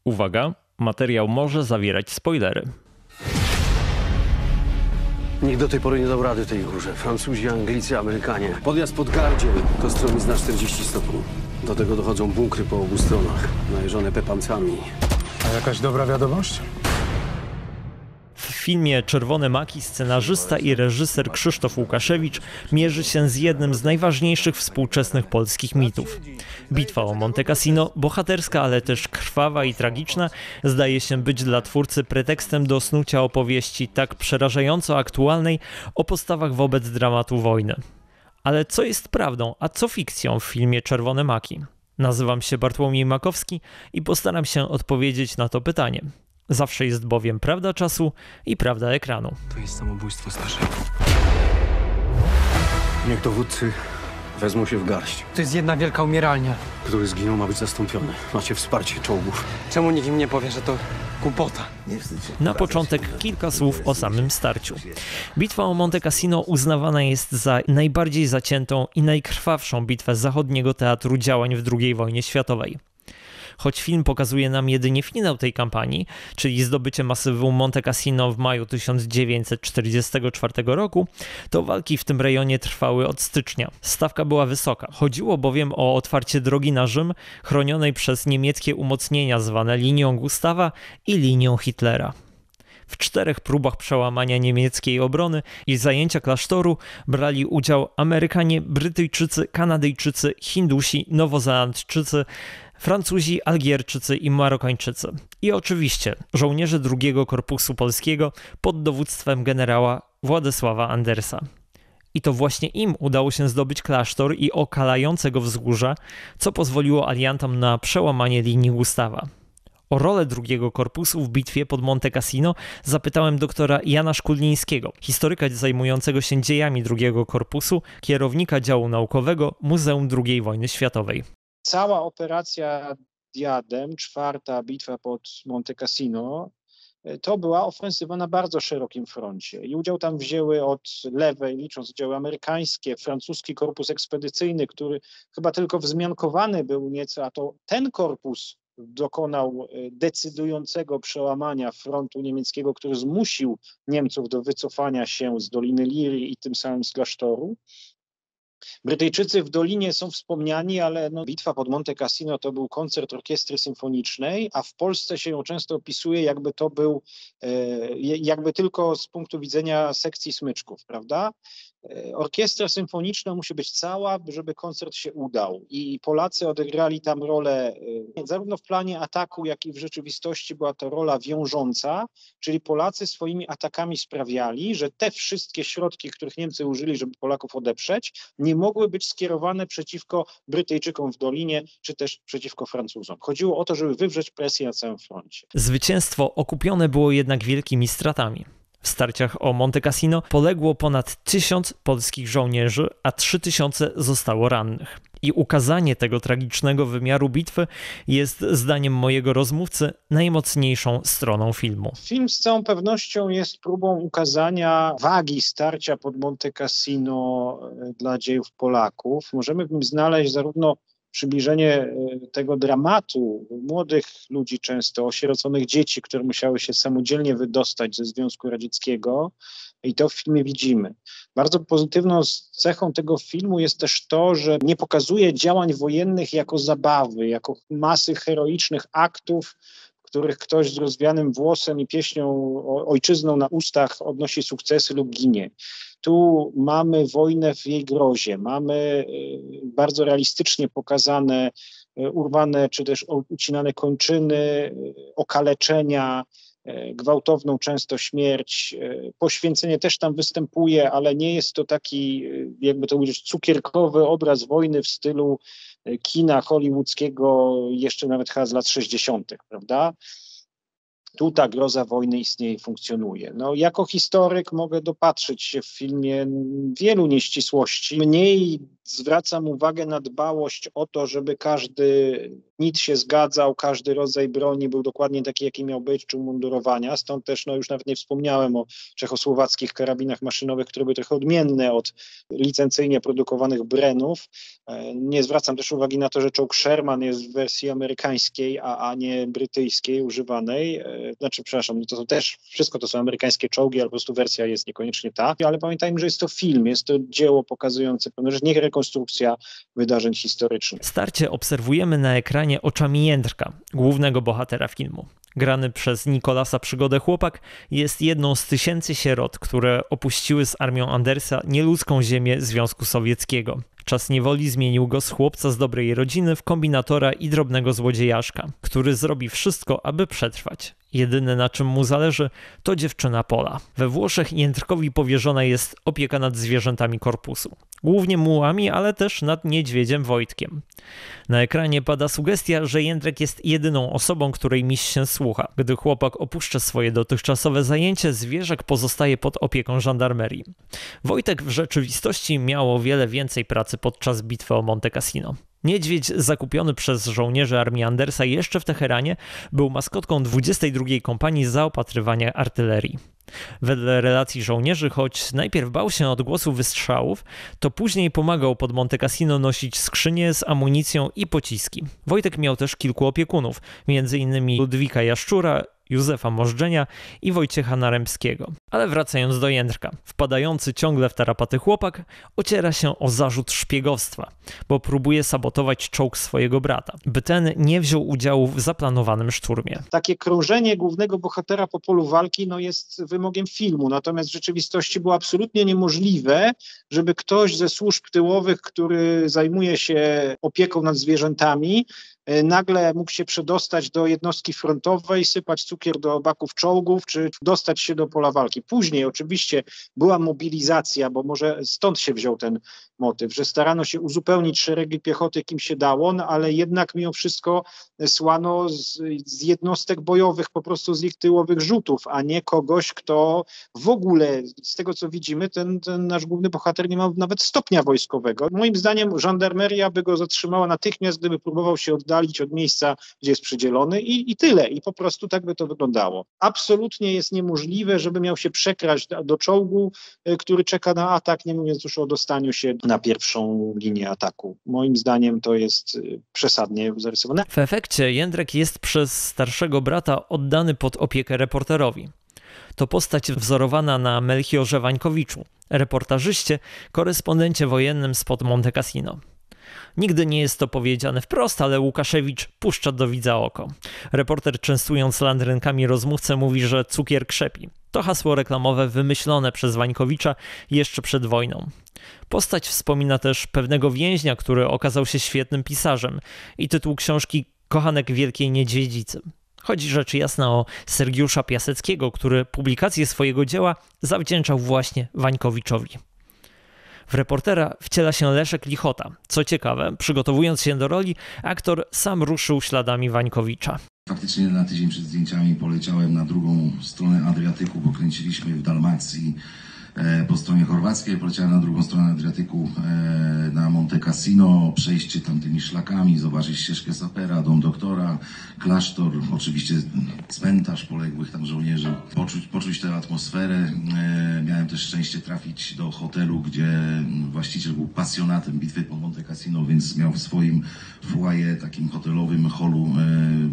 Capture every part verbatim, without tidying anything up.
Uwaga, materiał może zawierać spoilery. Nikt do tej pory nie dał rady tej górze. Francuzi, Anglicy, Amerykanie. Podjazd pod Gardziel to stromiec na czterdzieści stopni. Do tego dochodzą bunkry po obu stronach, najeżone pepancami. A jakaś dobra wiadomość? W filmie Czerwone maki scenarzysta i reżyser Krzysztof Łukaszewicz mierzy się z jednym z najważniejszych współczesnych polskich mitów. Bitwa o Monte Cassino, bohaterska, ale też krwawa i tragiczna, zdaje się być dla twórcy pretekstem do snucia opowieści tak przerażająco aktualnej o postawach wobec dramatu wojny. Ale co jest prawdą, a co fikcją w filmie Czerwone maki? Nazywam się Bartłomiej Makowski i postaram się odpowiedzieć na to pytanie. Zawsze jest bowiem prawda czasu i prawda ekranu. To jest samobójstwo starszego. Niech dowódcy wezmą się w garść. To jest jedna wielka umieralnia. Który zginął, ma być zastąpiony. Macie wsparcie czołgów. Czemu nikt im nie powie, że to głupota? Na początek kilka słów o samym starciu. Bitwa o Monte Cassino uznawana jest za najbardziej zaciętą i najkrwawszą bitwę zachodniego teatru działań w drugiej wojnie światowej. Choć film pokazuje nam jedynie finał tej kampanii, czyli zdobycie masywum Monte Cassino w maju tysiąc dziewięćset czterdziestego czwartego roku, to walki w tym rejonie trwały od stycznia. Stawka była wysoka. Chodziło bowiem o otwarcie drogi na Rzym, chronionej przez niemieckie umocnienia zwane linią Gustawa i linią Hitlera. W czterech próbach przełamania niemieckiej obrony i zajęcia klasztoru brali udział Amerykanie, Brytyjczycy, Kanadyjczycy, Hindusi, Nowozelandczycy, Francuzi, Algierczycy i Marokańczycy. I oczywiście żołnierze drugiego Korpusu Polskiego pod dowództwem generała Władysława Andersa. I to właśnie im udało się zdobyć klasztor i okalające go wzgórza, co pozwoliło aliantom na przełamanie linii Gustawa. O rolę drugiego korpusu w bitwie pod Monte Cassino zapytałem doktora Jana Szkulnińskiego, historyka zajmującego się dziejami drugiego korpusu, kierownika działu naukowego Muzeum drugiej Wojny Światowej. Cała operacja Diadem, czwarta bitwa pod Monte Cassino, to była ofensywa na bardzo szerokim froncie. I udział tam wzięły od lewej, licząc oddziały amerykańskie, francuski korpus ekspedycyjny, który chyba tylko wzmiankowany był nieco, a to ten korpus dokonał decydującego przełamania frontu niemieckiego, który zmusił Niemców do wycofania się z Doliny Liry i tym samym z klasztoru. Brytyjczycy w Dolinie są wspomniani, ale no, bitwa pod Monte Cassino to był koncert orkiestry symfonicznej, a w Polsce się ją często opisuje, jakby to był, e, jakby tylko z punktu widzenia sekcji smyczków, prawda? E, orkiestra symfoniczna musi być cała, żeby koncert się udał i Polacy odegrali tam rolę, e, zarówno w planie ataku, jak i w rzeczywistości była to rola wiążąca, czyli Polacy swoimi atakami sprawiali, że te wszystkie środki, których Niemcy użyli, żeby Polaków odeprzeć, nie mogły być skierowane przeciwko Brytyjczykom w Dolinie, czy też przeciwko Francuzom. Chodziło o to, żeby wywrzeć presję na całym froncie. Zwycięstwo okupione było jednak wielkimi stratami. W starciach o Monte Cassino poległo ponad tysiąc polskich żołnierzy, a trzy tysiące zostało rannych. I ukazanie tego tragicznego wymiaru bitwy jest, zdaniem mojego rozmówcy, najmocniejszą stroną filmu. Film z całą pewnością jest próbą ukazania wagi starcia pod Monte Cassino dla dziejów Polaków. Możemy w nim znaleźć zarówno przybliżenie tego dramatu młodych ludzi, często osieroconych dzieci, które musiały się samodzielnie wydostać ze Związku Radzieckiego, i to w filmie widzimy. Bardzo pozytywną cechą tego filmu jest też to, że nie pokazuje działań wojennych jako zabawy, jako masy heroicznych aktów, w których ktoś z rozwianym włosem i pieśnią ojczyzną na ustach odnosi sukcesy lub ginie. Tu mamy wojnę w jej grozie, mamy bardzo realistycznie pokazane urwane czy też ucinane kończyny, okaleczenia, gwałtowną często śmierć. Poświęcenie też tam występuje, ale nie jest to taki, jakby to powiedzieć, cukierkowy obraz wojny w stylu kina hollywoodzkiego, jeszcze nawet chyba z lat sześćdziesiątych, prawda? Tu ta groza wojny istnieje i funkcjonuje. No, jako historyk mogę dopatrzyć się w filmie wielu nieścisłości. Mniej zwracam uwagę na dbałość o to, żeby każdy nic się zgadzał, każdy rodzaj broni był dokładnie taki, jaki miał być, czy umundurowania. Stąd też, no już nawet nie wspomniałem o czechosłowackich karabinach maszynowych, które były trochę odmienne od licencyjnie produkowanych Brenów. Nie zwracam też uwagi na to, że czołg Sherman jest w wersji amerykańskiej, a, a nie brytyjskiej używanej. Znaczy, przepraszam, to są też, wszystko to są amerykańskie czołgi, ale po prostu wersja jest niekoniecznie ta. Ale pamiętajmy, że jest to film, jest to dzieło pokazujące pewne rzeczy, nie rekonstrukcja wydarzeń historycznych. Starcie obserwujemy na ekranie oczami Jędrka, głównego bohatera filmu. Grany przez Nicolasa Przygodę chłopak jest jedną z tysięcy sierot, które opuściły z armią Andersa nieludzką ziemię Związku Sowieckiego. Czas niewoli zmienił go z chłopca z dobrej rodziny w kombinatora i drobnego złodziejaszka, który zrobi wszystko, aby przetrwać. Jedyne, na czym mu zależy, to dziewczyna Pola. We Włoszech Jędrkowi powierzona jest opieka nad zwierzętami korpusu. Głównie mułami, ale też nad niedźwiedziem Wojtkiem. Na ekranie pada sugestia, że Jędrek jest jedyną osobą, której miś się słucha. Gdy chłopak opuszcza swoje dotychczasowe zajęcie, zwierzak pozostaje pod opieką żandarmerii. Wojtek w rzeczywistości miał o wiele więcej pracy podczas bitwy o Monte Cassino. Niedźwiedź zakupiony przez żołnierzy armii Andersa jeszcze w Teheranie był maskotką dwudziestej drugiej kompanii zaopatrywania artylerii. Wedle relacji żołnierzy, choć najpierw bał się odgłosu wystrzałów, to później pomagał pod Monte Cassino nosić skrzynie z amunicją i pociski. Wojtek miał też kilku opiekunów, między innymi Ludwika Jaszczura, Józefa Możdżenia i Wojciecha Naremskiego. Ale wracając do Jędrka, wpadający ciągle w tarapaty chłopak ociera się o zarzut szpiegostwa, bo próbuje sabotować czołg swojego brata, by ten nie wziął udziału w zaplanowanym szturmie. Takie krążenie głównego bohatera po polu walki no, jest wymogiem filmu, natomiast w rzeczywistości było absolutnie niemożliwe, żeby ktoś ze służb tyłowych, który zajmuje się opieką nad zwierzętami, nagle mógł się przedostać do jednostki frontowej, sypać cukier do baków czołgów, czy dostać się do pola walki. Później oczywiście była mobilizacja, bo może stąd się wziął ten motyw, że starano się uzupełnić szeregi piechoty, kim się dało, no, ale jednak mimo wszystko słano z, z jednostek bojowych, po prostu z ich tyłowych rzutów, a nie kogoś, kto w ogóle, z tego co widzimy, ten, ten nasz główny bohater nie ma nawet stopnia wojskowego. Moim zdaniem żandarmeria by go zatrzymała natychmiast, gdyby próbował się oddalić od miejsca, gdzie jest przydzielony i, i tyle. I po prostu tak by to wyglądało. Absolutnie jest niemożliwe, żeby miał się przekraść do, do czołgu, który czeka na atak, nie mówiąc już o dostaniu się na pierwszą linię ataku. Moim zdaniem to jest przesadnie zarysowane. W efekcie Jędrek jest przez starszego brata oddany pod opiekę reporterowi. To postać wzorowana na Melchiorze Wańkowiczu, reportażyście, korespondencie wojennym spod Monte Cassino. Nigdy nie jest to powiedziane wprost, ale Łukaszewicz puszcza do widza oko. Reporter, częstując landrynkami rozmówcę, mówi, że cukier krzepi. To hasło reklamowe wymyślone przez Wańkowicza jeszcze przed wojną. Postać wspomina też pewnego więźnia, który okazał się świetnym pisarzem i tytuł książki Kochanek Wielkiej Niedźwiedzicy. Chodzi rzecz jasna o Sergiusza Piaseckiego, który publikację swojego dzieła zawdzięczał właśnie Wańkowiczowi. W reportera wciela się Leszek Lichota. Co ciekawe, przygotowując się do roli, aktor sam ruszył śladami Wańkowicza. Faktycznie na tydzień przed zdjęciami poleciałem na drugą stronę Adriatyku, bo kręciliśmy w Dalmacji e, po stronie chorwackiej. Poleciałem na drugą stronę Adriatyku e, na Monte Cassino, przejście tamtymi szlakami, zobaczyć ścieżkę sapera, dom doktora, klasztor, oczywiście cmentarz poległych tam żołnierzy, poczuć, poczuć tę atmosferę. E, miałem też szczęście trafić do hotelu, gdzie właściciel był pasjonatem bitwy po Monte Cassino, więc miał w swoim foyer, takim hotelowym holu, e,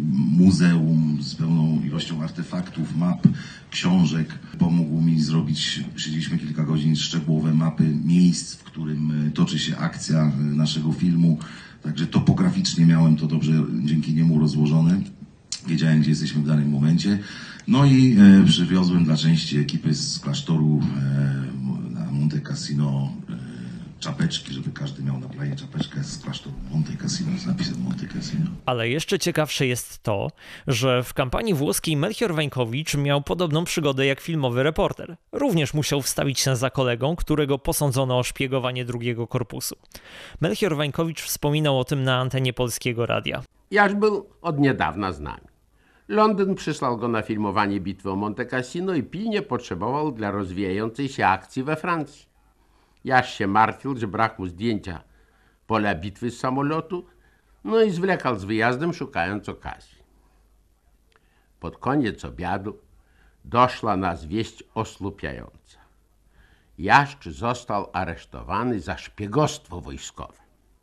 muzeum z pełną ilością artefaktów, map, książek. Pomógł mi zrobić, siedzieliśmy kilka godzin, szczegółowe mapy miejsc, w którym toczy się akcja naszego filmu. Także topograficznie miałem to dobrze dzięki niemu rozłożone. Wiedziałem, gdzie jesteśmy w danym momencie. No i e, przywiozłem dla części ekipy z klasztoru e, na Monte Cassino e, czapeczki, żeby każdy miał na planie czapeczkę z klasztoru Monte Cassino z napisem Monte Cassino. Ale jeszcze ciekawsze jest to, że w kampanii włoskiej Melchior Wańkowicz miał podobną przygodę jak filmowy reporter. Również musiał wstawić się za kolegą, którego posądzono o szpiegowanie drugiego korpusu. Melchior Wańkowicz wspominał o tym na antenie Polskiego Radia. Jaś był od niedawna z nami. Londyn przysłał go na filmowanie bitwy o Monte Cassino i pilnie potrzebował dla rozwijającej się akcji we Francji. Jaś się martwił, że brak mu zdjęcia pola bitwy z samolotu, no i zwlekał z wyjazdem, szukając okazji. Pod koniec obiadu doszła nas wieść osłupiająca. Jaszcz został aresztowany za szpiegostwo wojskowe.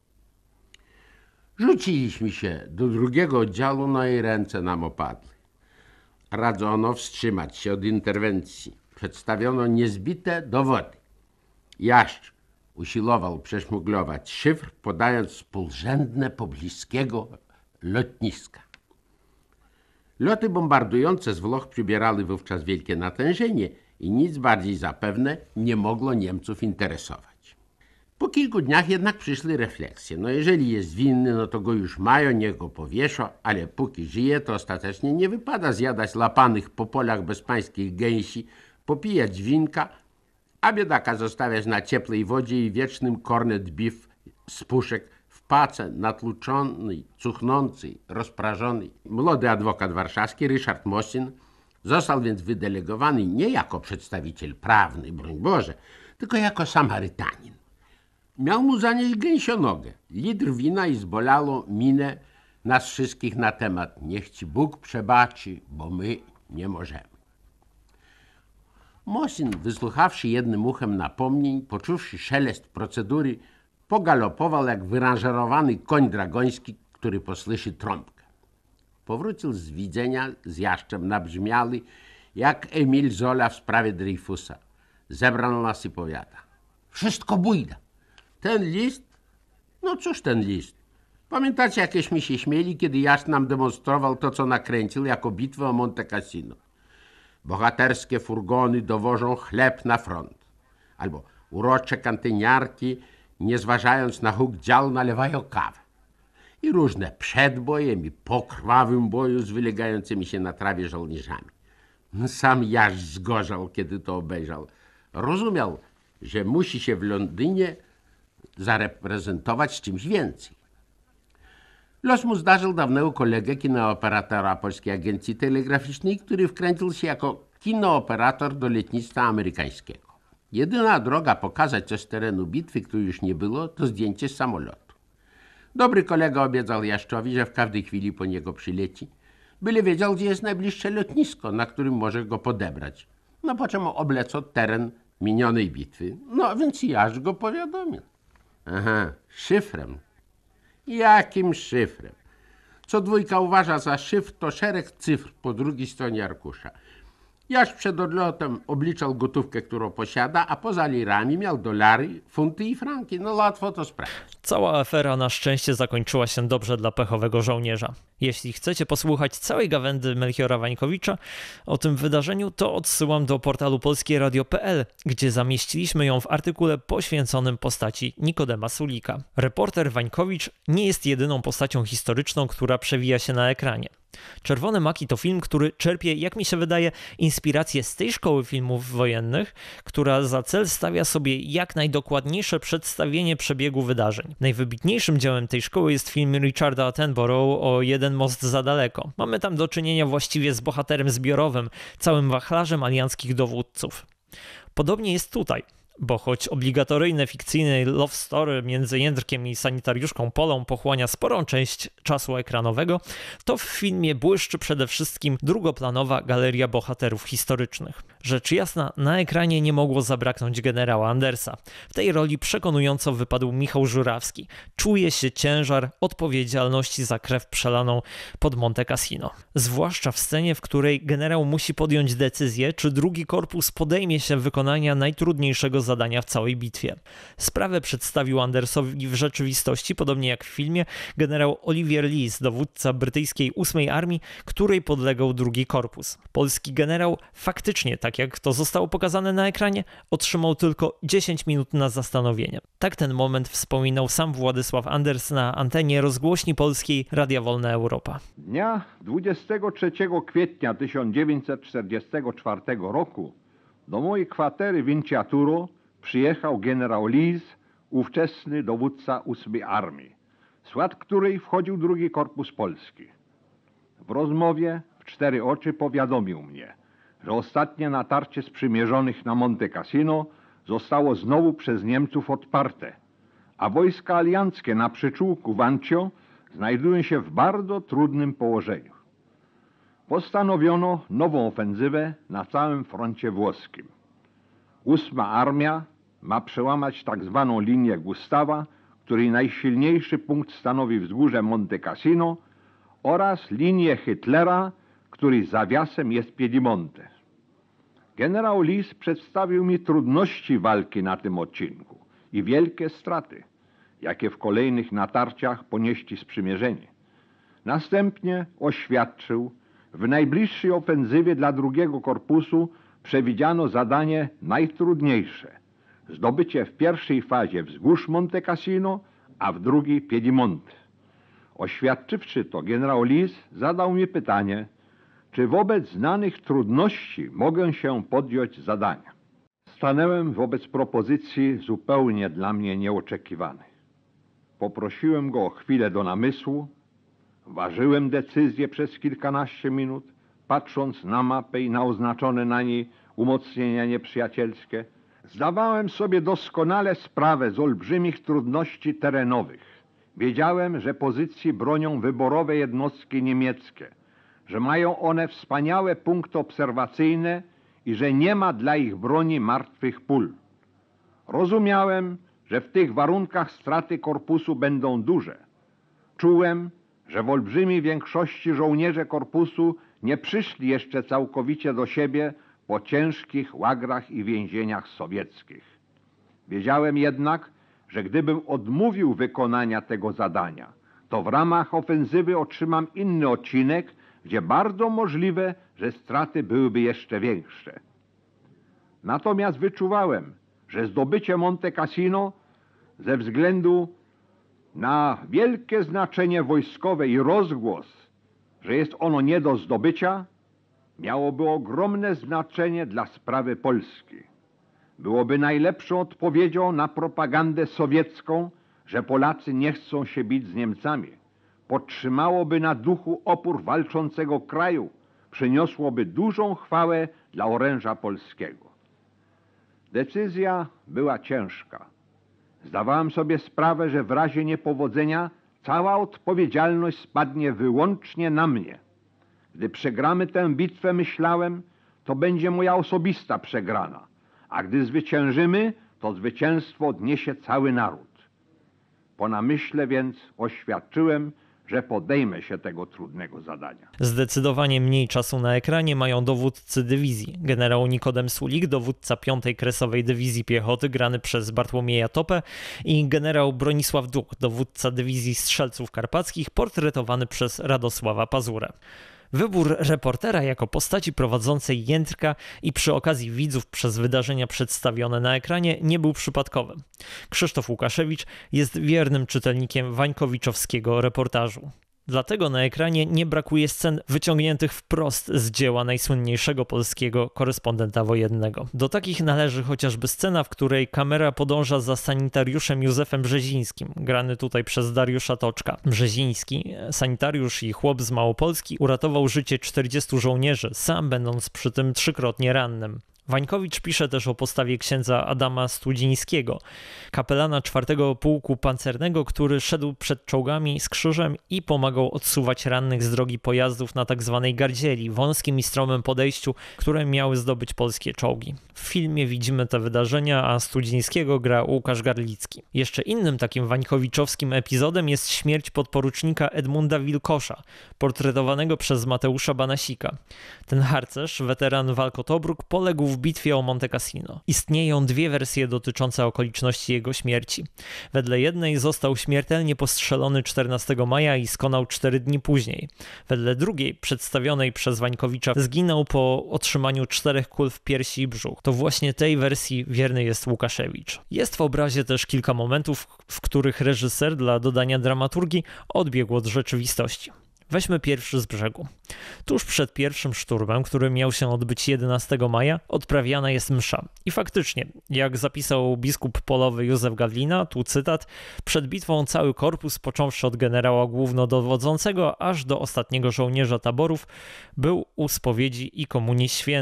Rzuciliśmy się do drugiego oddziału, no i ręce nam opadły. Radzono wstrzymać się od interwencji. Przedstawiono niezbite dowody. Jaszcz usilował przeszmuglować szyfr, podając współrzędne pobliskiego lotniska. Loty bombardujące z Włoch przybierały wówczas wielkie natężenie i nic bardziej zapewne nie mogło Niemców interesować. Po kilku dniach jednak przyszły refleksje. No jeżeli jest winny, no to go już mają, niech go powieszą, ale póki żyje, to ostatecznie nie wypada zjadać lapanych po polach bezpańskich gęsi, popijać winka, a biedaka zostawiać na ciepłej wodzie i wiecznym corned beef z puszek w pace natłuczonej, cuchnącej, rozprażonej. Młody adwokat warszawski Ryszard Mosin został więc wydelegowany nie jako przedstawiciel prawny, broń Boże, tylko jako Samarytanin. Miał mu zanieść gęsionogę, litr wina i zbolało minę nas wszystkich na temat niech ci Bóg przebaczy, bo my nie możemy. Mosin, wysłuchawszy jednym uchem napomnień, poczuwszy szelest procedury, pogalopował jak wyranżerowany koń dragoński, który posłyszy trąbkę. Powrócił z widzenia z Jaszczem nabrzmiały, jak Emil Zola w sprawie Dreyfusa. Zebrano nas i powiada: wszystko bójda. Ten list? No cóż ten list? Pamiętacie, jakieśmy się śmieli, kiedy Jaszcz nam demonstrował to, co nakręcił jako bitwę o Monte Cassino. Bohaterskie furgony dowożą chleb na front. Albo urocze kantyniarki, nie zważając na huk dział, nalewają kawę. I różne przed bojem i po krwawym boju z wylegającymi się na trawie żołnierzami. Sam Jaszcz zgorzał, kiedy to obejrzał. Rozumiał, że musi się w Londynie zareprezentować z czymś więcej. Los mu zdarzył dawnego kolegę, kinooperatora Polskiej Agencji Telegraficznej, który wkręcił się jako kinooperator do lotnictwa amerykańskiego. Jedyna droga pokazać coś z terenu bitwy, której już nie było, to zdjęcie z samolotu. Dobry kolega obiecał Jaszczowi, że w każdej chwili po niego przyleci, byle wiedział, gdzie jest najbliższe lotnisko, na którym może go podebrać. No po czym oblecał teren minionej bitwy. No więc Jaszcz go powiadomił. Aha, szyfrem. Jakim szyfrem? Co dwójka uważa za szyfr, to szereg cyfr po drugiej stronie arkusza. Jaszcz przed odlotem obliczał gotówkę, którą posiada, a poza lirami miał dolary, funty i franki. No łatwo to sprawdzić. Cała afera na szczęście zakończyła się dobrze dla pechowego żołnierza. Jeśli chcecie posłuchać całej gawędy Melchiora Wańkowicza o tym wydarzeniu, to odsyłam do portalu polskie radio kropka p l, gdzie zamieściliśmy ją w artykule poświęconym postaci Nikodema Sulika. Reporter Wańkowicz nie jest jedyną postacią historyczną, która przewija się na ekranie. Czerwone maki to film, który czerpie, jak mi się wydaje, inspirację z tej szkoły filmów wojennych, która za cel stawia sobie jak najdokładniejsze przedstawienie przebiegu wydarzeń. Najwybitniejszym dziełem tej szkoły jest film Richarda Attenborough o Jeden most za daleko. Mamy tam do czynienia właściwie z bohaterem zbiorowym, całym wachlarzem alianckich dowódców. Podobnie jest tutaj. Bo choć obligatoryjne fikcyjne love story między Jędrkiem i sanitariuszką Polą pochłania sporą część czasu ekranowego, to w filmie błyszczy przede wszystkim drugoplanowa galeria bohaterów historycznych. Rzecz jasna, na ekranie nie mogło zabraknąć generała Andersa. W tej roli przekonująco wypadł Michał Żurawski. Czuje się ciężar odpowiedzialności za krew przelaną pod Monte Cassino. Zwłaszcza w scenie, w której generał musi podjąć decyzję, czy drugi korpus podejmie się wykonania najtrudniejszego zadania w całej bitwie. Sprawę przedstawił Andersowi w rzeczywistości, podobnie jak w filmie, generał Oliver Lees, dowódca brytyjskiej ósmej Armii, której podlegał drugi korpus. Polski generał faktycznie, tak jak to zostało pokazane na ekranie, otrzymał tylko dziesięć minut na zastanowienie. Tak ten moment wspominał sam Władysław Anders na antenie rozgłośni polskiej Radia Wolna Europa. Dnia dwudziestego trzeciego kwietnia tysiąc dziewięćset czterdziestego czwartego roku do mojej kwatery w Vinciaturo przyjechał generał Lees, ówczesny dowódca ósmej Armii, w skład której wchodził drugi korpus polski. W rozmowie w cztery oczy powiadomił mnie, że ostatnie natarcie sprzymierzonych na Monte Cassino zostało znowu przez Niemców odparte, a wojska alianckie na przyczółku w Ancio znajdują się w bardzo trudnym położeniu. Postanowiono nową ofensywę na całym froncie włoskim. Ósma armia ma przełamać tak zwaną linię Gustawa, której najsilniejszy punkt stanowi wzgórze Monte Cassino, oraz linię Hitlera, której zawiasem jest Piedimonte. Generał Lis przedstawił mi trudności walki na tym odcinku i wielkie straty, jakie w kolejnych natarciach ponieśli sprzymierzeni. Następnie oświadczył, w najbliższej ofensywie dla drugiego korpusu przewidziano zadanie najtrudniejsze – zdobycie w pierwszej fazie wzgórz Monte Cassino, a w drugiej Piedimonte. Oświadczywszy to, generał Lis zadał mi pytanie, czy wobec znanych trudności mogę się podjąć zadania. Stanęłem wobec propozycji zupełnie dla mnie nieoczekiwanej. Poprosiłem go o chwilę do namysłu, ważyłem decyzję przez kilkanaście minut, patrząc na mapę i na oznaczone na niej umocnienia nieprzyjacielskie. Zdawałem sobie doskonale sprawę z olbrzymich trudności terenowych. Wiedziałem, że pozycji bronią wyborowe jednostki niemieckie, że mają one wspaniałe punkty obserwacyjne i że nie ma dla ich broni martwych pól. Rozumiałem, że w tych warunkach straty korpusu będą duże. Czułem, że w olbrzymiej większości żołnierze korpusu nie przyszli jeszcze całkowicie do siebie po ciężkich łagrach i więzieniach sowieckich. Wiedziałem jednak, że gdybym odmówił wykonania tego zadania, to w ramach ofensywy otrzymam inny odcinek, gdzie bardzo możliwe, że straty byłyby jeszcze większe. Natomiast wyczuwałem, że zdobycie Monte Cassino ze względu na wielkie znaczenie wojskowe i rozgłos, że jest ono nie do zdobycia, miałoby ogromne znaczenie dla sprawy Polski. Byłoby najlepszą odpowiedzią na propagandę sowiecką, że Polacy nie chcą się bić z Niemcami. Podtrzymałoby na duchu opór walczącego kraju, przyniosłoby dużą chwałę dla oręża polskiego. Decyzja była ciężka. Zdawałem sobie sprawę, że w razie niepowodzenia cała odpowiedzialność spadnie wyłącznie na mnie. Gdy przegramy tę bitwę, myślałem, to będzie moja osobista przegrana, a gdy zwyciężymy, to zwycięstwo odniesie cały naród. Po namyśle więc oświadczyłem, że podejmę się tego trudnego zadania. Zdecydowanie mniej czasu na ekranie mają dowódcy dywizji. Generał Nikodem Sulik, dowódca piątej Kresowej Dywizji Piechoty, grany przez Bartłomieja Topę, i generał Bronisław Duch, dowódca Dywizji Strzelców Karpackich, portretowany przez Radosława Pazurę. Wybór reportera jako postaci prowadzącej Jędrka i przy okazji widzów przez wydarzenia przedstawione na ekranie nie był przypadkowy. Krzysztof Łukaszewicz jest wiernym czytelnikiem wańkowiczowskiego reportażu. Dlatego na ekranie nie brakuje scen wyciągniętych wprost z dzieła najsłynniejszego polskiego korespondenta wojennego. Do takich należy chociażby scena, w której kamera podąża za sanitariuszem Józefem Brzezińskim, grany tutaj przez Dariusza Toczka. Brzeziński, sanitariusz i chłop z Małopolski, uratował życie czterdziestu żołnierzy, sam będąc przy tym trzykrotnie rannym. Wańkowicz pisze też o postawie księdza Adama Studzińskiego, kapelana czwartego Pułku Pancernego, który szedł przed czołgami z krzyżem i pomagał odsuwać rannych z drogi pojazdów na tzw. gardzieli, wąskim i stromym podejściu, które miały zdobyć polskie czołgi. W filmie widzimy te wydarzenia, a Studzińskiego gra Łukasz Garlicki. Jeszcze innym takim wańkowiczowskim epizodem jest śmierć podporucznika Edmunda Wilkosza, portretowanego przez Mateusza Banasika. Ten harcerz, weteran walk o Tobruk, poległ w bitwie o Monte Cassino. Istnieją dwie wersje dotyczące okoliczności jego śmierci. Wedle jednej został śmiertelnie postrzelony czternastego maja i skonał cztery dni później. Wedle drugiej, przedstawionej przez Wańkowicza, zginął po otrzymaniu czterech kul w piersi i brzuch. To właśnie tej wersji wierny jest Łukaszewicz. Jest w obrazie też kilka momentów, w których reżyser dla dodania dramaturgii odbiegł od rzeczywistości. Weźmy pierwszy z brzegu. Tuż przed pierwszym szturmem, który miał się odbyć jedenastego maja, odprawiana jest msza. I faktycznie, jak zapisał biskup polowy Józef Gawlina, tu cytat, przed bitwą cały korpus, począwszy od generała głównodowodzącego, aż do ostatniego żołnierza taborów, był u spowiedzi i komunii świętej.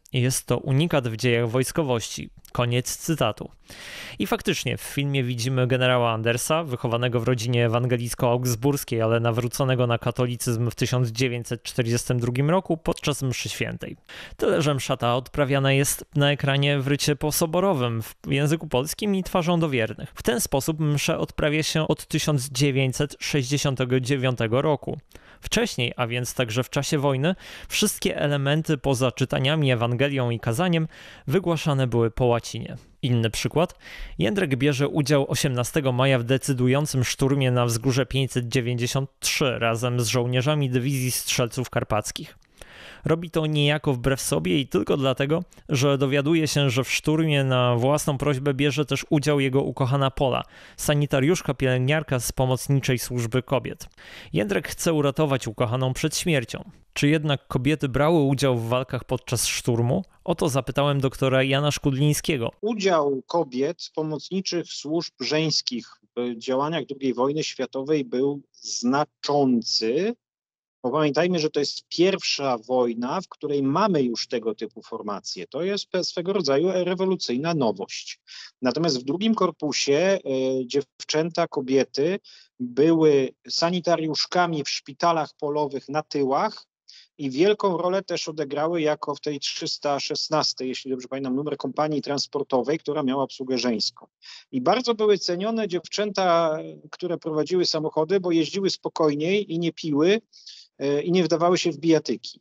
Jest to unikat w dziejach wojskowości. Koniec cytatu. I faktycznie w filmie widzimy generała Andersa, wychowanego w rodzinie ewangelicko-augsburskiej, ale nawróconego na katolicyzm w tysiąc dziewięćset czterdziestym drugim roku podczas mszy świętej. Tyle, że msza ta odprawiana jest na ekranie w rycie posoborowym w języku polskim i twarzą do wiernych. W ten sposób mszę odprawia się od tysiąc dziewięćset sześćdziesiątego dziewiątego roku. Wcześniej, a więc także w czasie wojny, wszystkie elementy poza czytaniami, Ewangelią i kazaniem wygłaszane były po łacinie. Inny przykład. Jędrek bierze udział osiemnastego maja w decydującym szturmie na wzgórze pięćset dziewięćdziesiąt trzy razem z żołnierzami dywizji strzelców karpackich. Robi to niejako wbrew sobie i tylko dlatego, że dowiaduje się, że w szturmie na własną prośbę bierze też udział jego ukochana Pola, sanitariuszka pielęgniarka z pomocniczej służby kobiet. Jędrek chce uratować ukochaną przed śmiercią. Czy jednak kobiety brały udział w walkach podczas szturmu? O to zapytałem doktora Jana Szkudlińskiego. Udział kobiet pomocniczych służb żeńskich w działaniach drugiej wojny światowej był znaczący. Bo pamiętajmy, że to jest pierwsza wojna, w której mamy już tego typu formacje. To jest swego rodzaju rewolucyjna nowość. Natomiast w drugim korpusie e, dziewczęta, kobiety były sanitariuszkami w szpitalach polowych na tyłach i wielką rolę też odegrały jako w tej trzysta szesnastej, jeśli dobrze pamiętam, numer kompanii transportowej, która miała obsługę żeńską. I bardzo były cenione dziewczęta, które prowadziły samochody, bo jeździły spokojniej i nie piły, i nie wdawały się w bijatyki,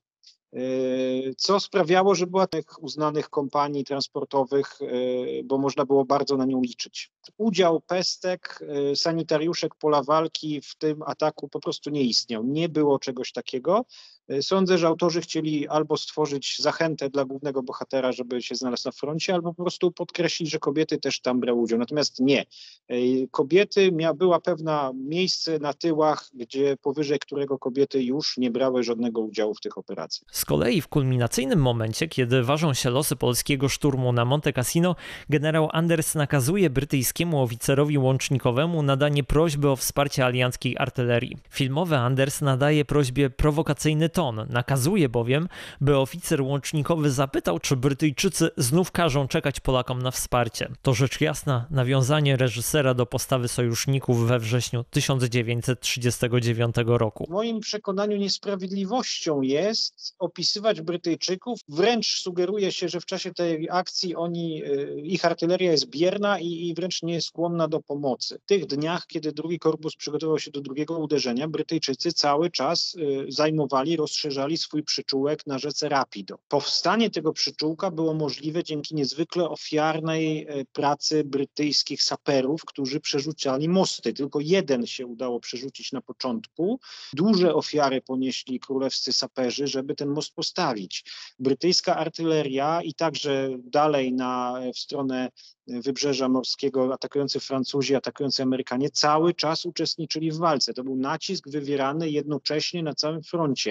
co sprawiało, że była tych uznanych kompanii transportowych, bo można było bardzo na nią liczyć. Udział pestek, sanitariuszek pola walki w tym ataku po prostu nie istniał. Nie było czegoś takiego. Sądzę, że autorzy chcieli albo stworzyć zachętę dla głównego bohatera, żeby się znalazł na froncie, albo po prostu podkreślić, że kobiety też tam brały udział. Natomiast nie. Kobiety, mia, była pewna miejsce na tyłach, gdzie powyżej którego kobiety już nie brały żadnego udziału w tych operacjach. Z kolei w kulminacyjnym momencie, kiedy ważą się losy polskiego szturmu na Monte Cassino, generał Anders nakazuje brytyjskiemu oficerowi łącznikowemu nadanie prośby o wsparcie alianckiej artylerii. Filmowy Anders nadaje prośbie prowokacyjny ton, nakazuje bowiem, by oficer łącznikowy zapytał, czy Brytyjczycy znów każą czekać Polakom na wsparcie. To rzecz jasna nawiązanie reżysera do postawy sojuszników we wrześniu tysiąc dziewięćset trzydziestego dziewiątego roku. W moim przekonaniu niesprawiedliwością jest opisywać Brytyjczyków, wręcz sugeruje się, że w czasie tej akcji oni, ich artyleria jest bierna i, i wręcz nie jest skłonna do pomocy. W tych dniach, kiedy drugi korpus przygotował się do drugiego uderzenia, Brytyjczycy cały czas y, zajmowali, rozszerzali swój przyczółek na rzece Rapido. Powstanie tego przyczółka było możliwe dzięki niezwykle ofiarnej y, pracy brytyjskich saperów, którzy przerzucali mosty. Tylko jeden się udało przerzucić na początku. Duże ofiary ponieśli królewscy saperzy, żeby ten most postawić. Brytyjska artyleria i także dalej na, w stronę Wybrzeża Morskiego atakujący Francuzi, atakujący Amerykanie cały czas uczestniczyli w walce. To był nacisk wywierany jednocześnie na całym froncie.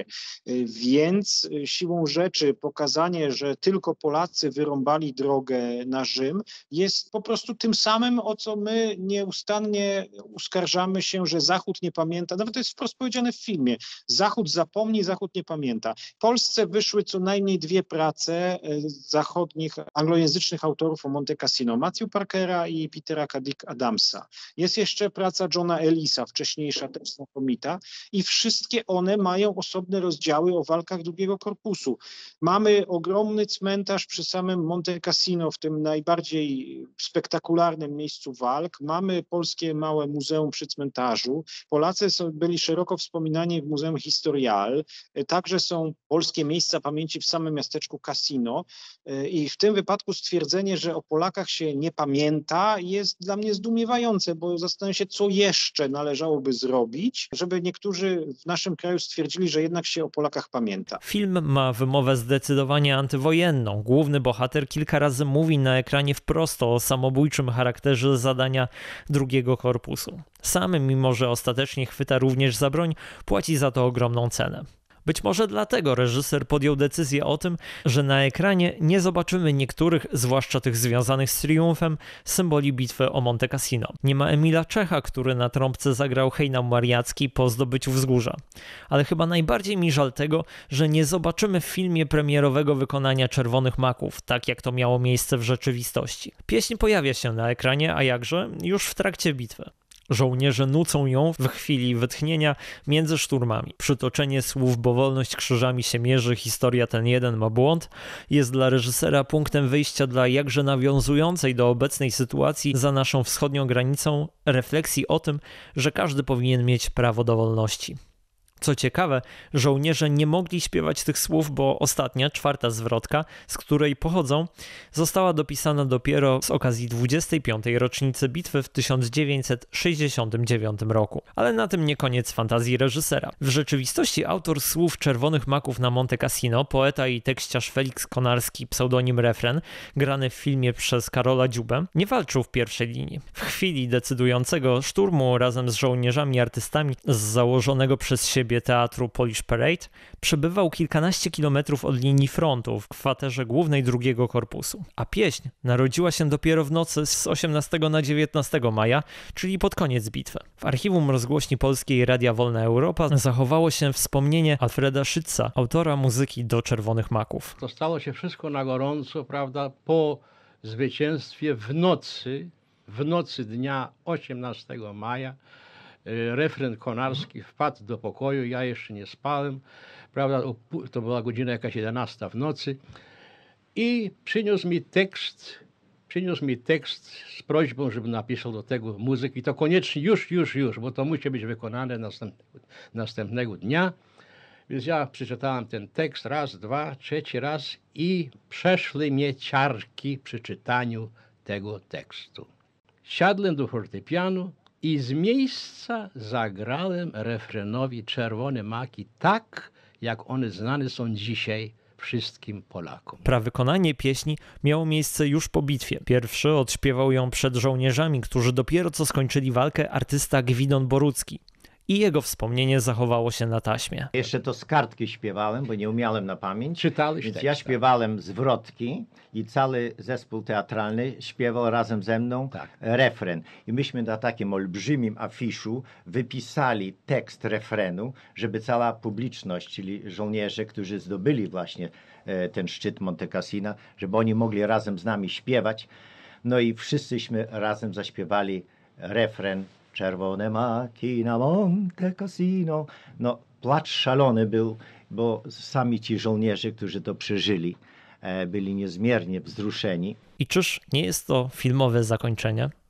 Więc siłą rzeczy pokazanie, że tylko Polacy wyrąbali drogę na Rzym jest po prostu tym samym, o co my nieustannie uskarżamy się, że Zachód nie pamięta. Nawet to jest wprost powiedziane w filmie. Zachód zapomni, Zachód nie pamięta. W Polsce wyszły co najmniej dwie prace zachodnich, anglojęzycznych autorów o Monte Cassino. Matthew Parkera i Petera K. Adamsa. Jest jeszcze praca Johna Ellisa, wcześniejsza też znakomita i wszystkie one mają osobne rozdziały o walkach drugiego korpusu. Mamy ogromny cmentarz przy samym Monte Cassino, w tym najbardziej spektakularnym miejscu walk. Mamy polskie małe muzeum przy cmentarzu. Polacy są, byli szeroko wspominani w Muzeum Historial. Także są polskie miejsca pamięci w samym miasteczku Cassino i w tym wypadku stwierdzenie, że o Polakach się nie pamięta, jest dla mnie zdumiewające, bo zastanawiam się, co jeszcze należałoby zrobić, żeby niektórzy w naszym kraju stwierdzili, że jednak się o Polakach pamięta. Film ma wymowę zdecydowanie antywojenną. Główny bohater kilka razy mówi na ekranie wprost o samobójczym charakterze zadania drugiego korpusu. Sam, mimo że ostatecznie chwyta również za broń, płaci za to ogromną cenę. Być może dlatego reżyser podjął decyzję o tym, że na ekranie nie zobaczymy niektórych, zwłaszcza tych związanych z triumfem, symboli bitwy o Monte Cassino. Nie ma Emila Czecha, który na trąbce zagrał hejnał mariacki po zdobyciu wzgórza. Ale chyba najbardziej mi żal tego, że nie zobaczymy w filmie premierowego wykonania Czerwonych Maków, tak jak to miało miejsce w rzeczywistości. Pieśń pojawia się na ekranie, a jakże już w trakcie bitwy. Żołnierze nucą ją w chwili wytchnienia między szturmami. Przytoczenie słów "bo wolność krzyżami się mierzy, historia ten jeden ma błąd" jest dla reżysera punktem wyjścia dla jakże nawiązującej do obecnej sytuacji za naszą wschodnią granicą refleksji o tym, że każdy powinien mieć prawo do wolności. Co ciekawe, żołnierze nie mogli śpiewać tych słów, bo ostatnia, czwarta zwrotka, z której pochodzą, została dopisana dopiero z okazji dwudziestej piątej rocznicy bitwy w tysiąc dziewięćset sześćdziesiątym dziewiątym roku. Ale na tym nie koniec fantazji reżysera. W rzeczywistości autor słów Czerwonych Maków na Monte Cassino, poeta i tekściarz Felix Konarski, pseudonim Refren, grany w filmie przez Karola Dziubę, nie walczył w pierwszej linii. W chwili decydującego szturmu razem z żołnierzami artystami z założonego przez siebie teatru Polish Parade przebywał kilkanaście kilometrów od linii frontu w kwaterze głównej drugiego korpusu. A pieśń narodziła się dopiero w nocy z osiemnastego na dziewiętnastego maja, czyli pod koniec bitwy. W archiwum rozgłośni polskiej Radia Wolna Europa zachowało się wspomnienie Alfreda Schütza, autora muzyki do Czerwonych Maków. To stało się wszystko na gorąco, prawda, po zwycięstwie w nocy, w nocy dnia osiemnastego maja. Refren Konarski wpadł do pokoju, ja jeszcze nie spałem, prawda, to była godzina jakaś jedenasta w nocy i przyniósł mi tekst, przyniósł mi tekst z prośbą, żebym napisał do tego muzyki, to koniecznie już, już, już, bo to musi być wykonane następnego, następnego dnia. Więc ja przeczytałem ten tekst raz, dwa, trzeci raz i przeszły mnie ciarki przy czytaniu tego tekstu. Siadłem do fortepianu i z miejsca zagrałem refrenowi Czerwone Maki tak, jak one znane są dzisiaj wszystkim Polakom. Prawykonanie pieśni miało miejsce już po bitwie. Pierwszy odśpiewał ją przed żołnierzami, którzy dopiero co skończyli walkę, artysta Gwidon Borucki. I jego wspomnienie zachowało się na taśmie. Jeszcze to z kartki śpiewałem, bo nie umiałem na pamięć. Czytałeś Więc tekst, ja tak. śpiewałem zwrotki i cały zespół teatralny śpiewał razem ze mną Tak. refren. I myśmy na takim olbrzymim afiszu wypisali tekst refrenu, żeby cała publiczność, czyli żołnierze, którzy zdobyli właśnie e, ten szczyt Monte Cassino, żeby oni mogli razem z nami śpiewać. No i wszyscyśmy razem zaśpiewali refren Czerwone maki na Monte Cassino. No, płacz szalony był, bo sami ci żołnierze, którzy to przeżyli, byli niezmiernie wzruszeni. I czyż nie jest to filmowe zakończenie?